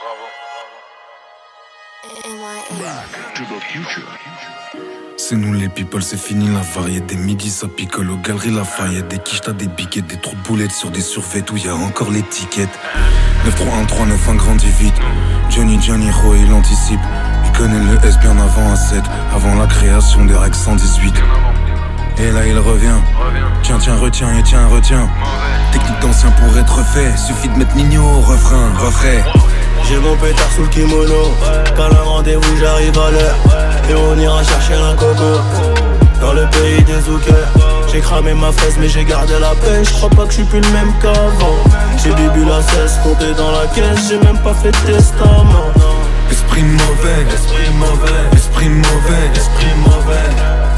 C'est nous les people, c'est fini la variété. Des midis ça picole aux galeries Lafayette. Des quiches t'as des biquettes, des trous de boulettes sur des survêtes où y a encore l'étiquette. 9-3-1-3-9-1 grandit vite. Johnny Ro il anticipe. Il connaît le S bien avant A7, avant la création des règles 118. Et là il revient. Tiens, retiens et tiens, retiens. Technique d'ancien pour être fait. Suffit de mettre Nino au refrain, refrain. J'ai mon pétard sous le kimono. Quand le rendez-vous j'arrive à l'heure. Et on ira chercher la coco dans le pays des zookers. J'ai cramé ma fraise mais j'ai gardé la pêche. J'crois pas que j'suis plus le même qu'avant. J'ai bibu la cesse, compté dans la caisse. J'ai même pas fait de testament. Esprit mauvais, esprit mauvais, esprit mauvais, esprit mauvais.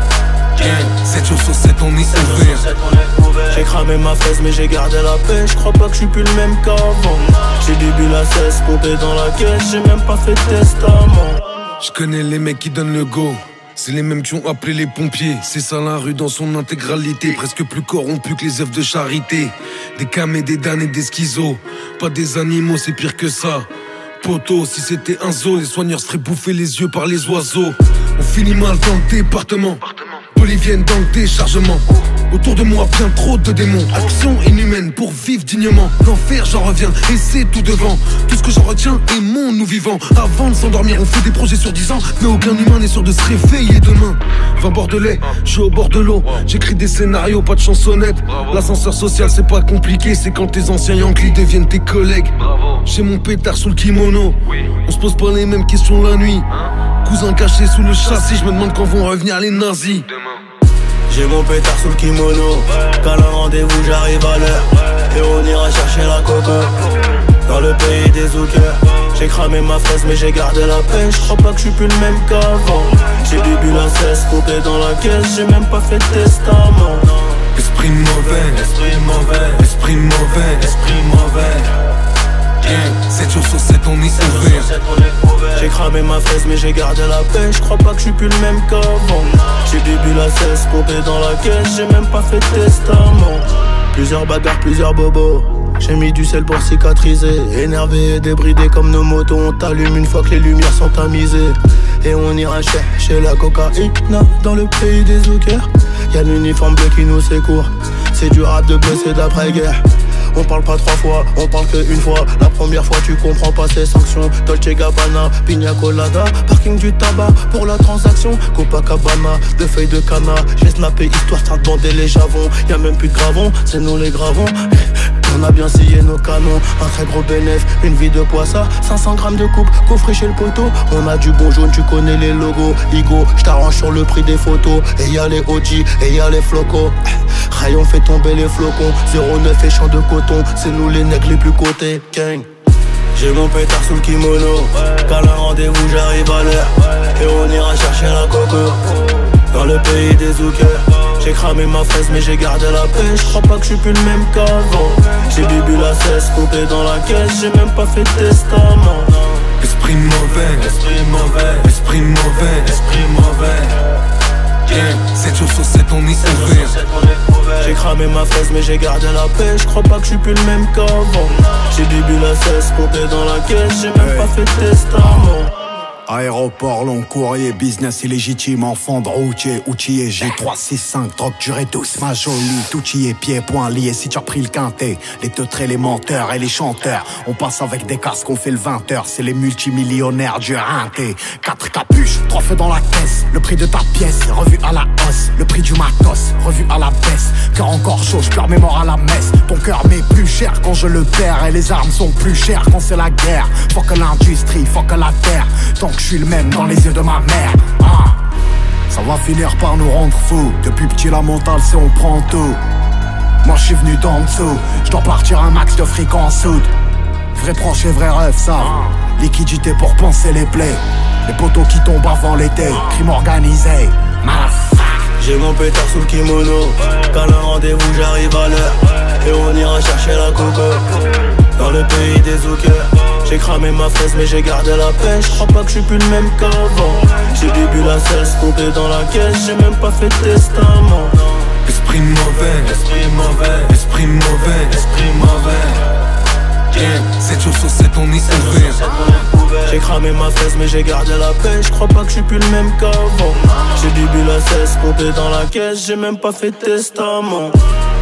7 jours sur 7 on est ouvert. J'ai cramé ma fraise mais j'ai gardé la pêche. J'crois pas que j'suis plus le même qu'avant. J'ai bibu la cesse, compté dans la caisse. J'ai même pas fait de testament. Je connais les mecs qui donnent le go. C'est les mêmes qui ont appelé les pompiers. C'est ça la rue dans son intégralité. Presque plus corrompu que les œuvres de charité. Des camés, des damnés, des schizos. Pas des animaux, c'est pire que ça. Poto, si c'était un zoo, les soigneurs seraient bouffés les yeux par les oiseaux. On finit mal dans le département. Bolivienne dans le déchargement. Autour de moi bien trop de démons. Action inhumaine pour vivre dignement. L'enfer j'en reviens et c'est tout devant. Tout ce que j'en retiens est mon nous vivant. Avant de s'endormir on fait des projets sur 10 ans. Mais aucun humain n'est sûr de se réveiller demain. 20 bordelais, je suis au bord de l'eau. J'écris des scénarios, pas de chansonnettes. L'ascenseur social c'est pas compliqué. C'est quand tes anciens Yankees deviennent tes collègues. J'ai mon pétard sous le kimono. On se pose pas les mêmes questions la nuit. Cousin caché sous le châssis. Je me demande quand vont revenir les nazis. J'ai mon pétard sous le kimono. Quand le rendez-vous j'arrive à l'heure. Et on ira chercher la coco dans le pays des zookers. J'ai cramé ma fraise mais j'ai gardé la pêche. J'crois pas que j'suis plus le même qu'avant. J'ai bibu la cesse, compté dans la caisse. J'ai même pas fait de testament. Esprit mauvais, esprit mauvais, esprit mauvais, esprit mauvais. 7 jours sur 7 on est ouvert. J'ai cramé ma fraise mais j'ai gardé la pêche. J'crois pas que j'suis plus le même qu'avant. J'ai bibu la cesse, compté dans la caisse. J'ai même pas fait de testament. Plusieurs bagarres, plusieurs bobos. J'ai mis du sel pour cicatriser. Énervé et débridé comme nos motos. On t'allume une fois que les lumières sont tamisées. Et on ira chercher la cocaïne dans le pays des zookers. Y'a l'uniforme bleu qui nous secourt. C'est du rap de blessé d'après-guerre. On parle pas 3 fois, on parle que une fois. La première fois tu comprends pas ces sanctions. Dolce Gabbana, Pina Colada. Parking du tabac pour la transaction. Copacabana, 2 feuilles de canna. J'ai snappé histoire de bander les javons. Y'a même plus de gravons, c'est nous les gravons. On a bien scié nos canons. Un très gros bénéf, une vie de poisson. 500 grammes de coupe, coffré chez le poteau. On a du bon jaune, tu connais les logos. Igo, j't'arrange sur le prix des photos. Et y'a les OG, et y'a les flocos. Rayon fait tomber les flocons. 09 et champ de coton. C'est nous les nègres les plus cotés. Gang. J'ai mon pétard sous le kimono. Quand le rendez-vous j'arrive à l'heure. Et on ira chercher la coco dans le pays des zookers. J'ai cramé ma fraise mais j'ai gardé la pêche. J'crois pas que j'suis plus le même qu'avant. J'ai bibu la cesse, compté dans la caisse. J'ai même pas fait de testament. Esprit mauvais, esprit mauvais, esprit mauvais, esprit mauvais. 7 jours sur 7 on est ouvert. J'ai cramé ma fraise mais j'ai gardé la pêche. J'crois pas que j'suis plus le même qu'avant. J'ai bibu la cesse, compté dans la caisse. J'ai même pas fait de testament. Aéroport, long courrier, business illégitime, enfant de routier, outillé, G365, drogue durée douce, ma jolie, tout y est, pieds, poings liés, si tu as pris le quintet, les teutrés, les menteurs et les chanteurs, on passe avec des casques, on fait le 20h, c'est les multimillionnaires du rinté, 4 capuches, 3 feux dans la caisse, le prix de ta pièce, revu à la hausse, le prix du matos, revu à la baisse, cœur encore chaud, je pleure mes morts à la messe, ton cœur m'est plus cher quand je le perds, et les armes sont plus chères quand c'est la guerre, faut que l'industrie, faut que la terre, tant que je suis le même dans les yeux de ma mère. Ça va finir par nous rendre fous. Depuis petit la mentale c'est on prend tout. Moi je suis venu d'en dessous. Je dois partir un max de fric en soude. Vrai proche et vrai rêve ça. Liquidité pour penser les plaies. Les poteaux qui tombent avant l'été. Crime organisé. J'ai mon pétard sous le kimono. Quand le rendez-vous j'arrive à l'heure. Et on ira chercher la coco dans le pays des zookers. J'ai cramé ma fraise mais j'ai gardé la pêche. J'crois pas que j'suis plus le même qu'avant. J'ai bibu la cesse, compté dans la caisse. J'ai même pas fait de testament. Esprit mauvais, esprit mauvais, esprit mauvais, esprit mauvais. 7 jours sur 7 on est ouvert. J'ai cramé ma fraise mais j'ai gardé la paix. Je crois pas que je suis plus le même qu'avant. J'ai du bulle à cesse, compté dans la caisse, j'ai même pas fait de testament.